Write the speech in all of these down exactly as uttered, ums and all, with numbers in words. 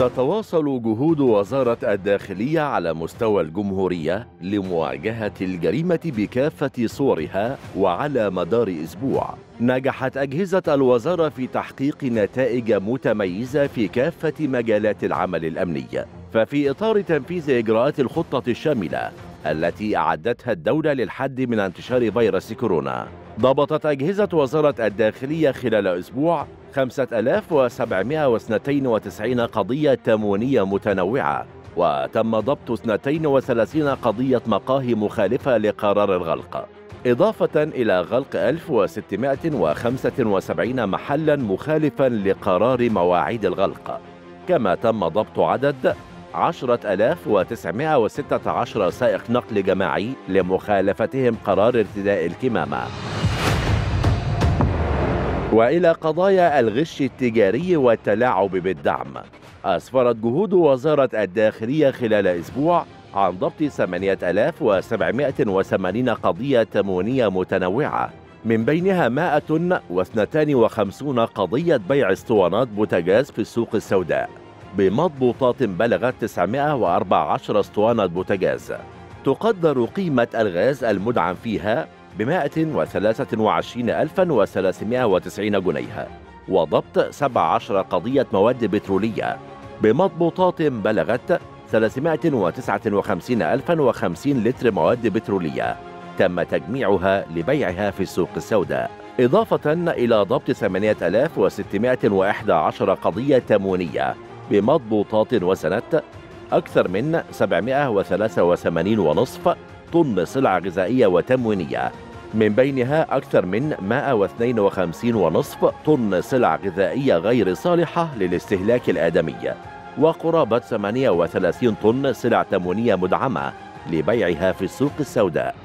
تتواصل جهود وزارة الداخلية على مستوى الجمهورية لمواجهة الجريمة بكافة صورها. وعلى مدار أسبوع نجحت أجهزة الوزارة في تحقيق نتائج متميزة في كافة مجالات العمل الأمني. ففي إطار تنفيذ إجراءات الخطة الشاملة التي أعدتها الدولة للحد من انتشار فيروس كورونا، ضبطت أجهزة وزارة الداخلية خلال أسبوع خمسة آلاف وسبعمائة واثنين وتسعين قضية تموينية متنوعة، وتم ضبط اثنتين وثلاثين قضية مقاهي مخالفة لقرار الغلق، إضافة إلى غلق ألف وستمائة وخمسة وسبعين محلا مخالفا لقرار مواعيد الغلق. كما تم ضبط عدد عشرة آلاف وتسعمائة وستة عشر سائق نقل جماعي لمخالفتهم قرار ارتداء الكمامة. وإلى قضايا الغش التجاري والتلاعب بالدعم، أسفرت جهود وزارة الداخلية خلال أسبوع عن ضبط ثمانية آلاف وسبعمائة وثمانين قضية تموينية متنوعة، من بينها مائة واثنين وخمسين قضية بيع اسطوانات بوتاجاز في السوق السوداء بمضبوطات بلغت تسعمائة وأربعة عشر اسطوانة بوتاجاز، تقدر قيمة الغاز المدعم فيها بمائة وثلاثة وعشرين ألفا وثلاثمائة وتسعين جنيه، وضبط سبع عشرة قضية مواد بترولية بمضبوطات بلغت ثلاثمائة وتسعة وخمسين ألفا وخمسين لتر مواد بترولية تم تجميعها لبيعها في السوق السوداء، إضافة إلى ضبط ثمانية آلاف وستمائة وإحدى عشر قضية تموينية بمضبوطات وزنت أكثر من سبعمائة وثلاثة وثمانين ونصف طن سلع غذائية وتموينية، من بينها أكثر من مائة واثنين وخمسين ونصف طن سلع غذائية غير صالحة للاستهلاك الآدمي، وقرابة ثمانية وثلاثين طن سلع تموينية مدعمة لبيعها في السوق السوداء.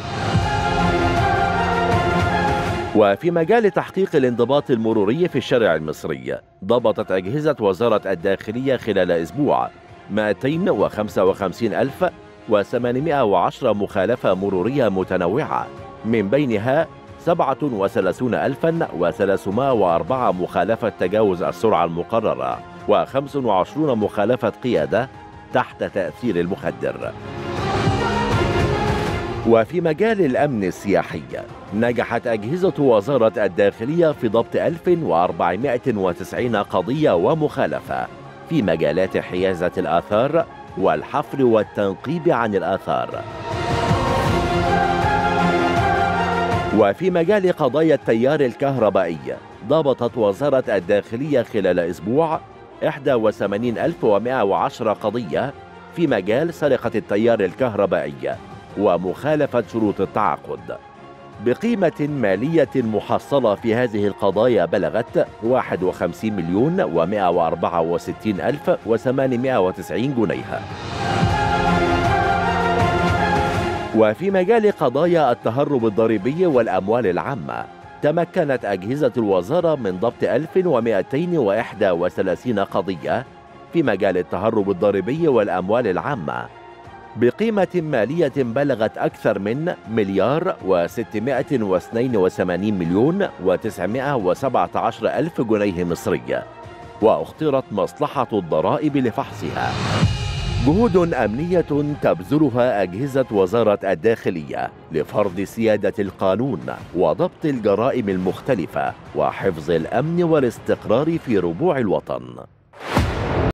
وفي مجال تحقيق الانضباط المروري في الشارع المصري، ضبطت أجهزة وزارة الداخلية خلال أسبوع مائتين وخمسة وخمسين ألف وثمانمائة وعشرة مخالفة مرورية متنوعة، من بينها سبعة وثلاثين ألفا وثلاثمائة وأربعة مخالفة تجاوز السرعة المقررة، وخمس وعشرين مخالفة قيادة تحت تأثير المخدر. وفي مجال الأمن السياحي، نجحت أجهزة وزارة الداخلية في ضبط ألف وأربعمائة وتسعين قضية ومخالفة في مجالات حيازة الآثار والحفر والتنقيب عن الآثار. وفي مجال قضايا التيار الكهربائي، ضبطت وزارة الداخلية خلال أسبوع واحد وثمانين ألف ومائة وعشرة قضية في مجال سرقة التيار الكهربائي ومخالفة شروط التعاقد، بقيمة مالية محصلة في هذه القضايا بلغت واحد وخمسين مليون ومائة وأربعة وستين ألف وثمانمائة وتسعين جنيه. وفي مجال قضايا التهرب الضريبي والأموال العامة، تمكنت أجهزة الوزارة من ضبط ألف ومائتين وإحدى وثلاثين قضية في مجال التهرب الضريبي والأموال العامة، بقيمة مالية بلغت أكثر من مليار وستمائة واثنين وثمانين مليون وتسعمائة وسبعة عشر ألف جنيه مصري، واخترت مصلحة الضرائب لفحصها. جهود أمنية تبذلها أجهزة وزارة الداخلية لفرض سيادة القانون وضبط الجرائم المختلفة وحفظ الأمن والاستقرار في ربوع الوطن.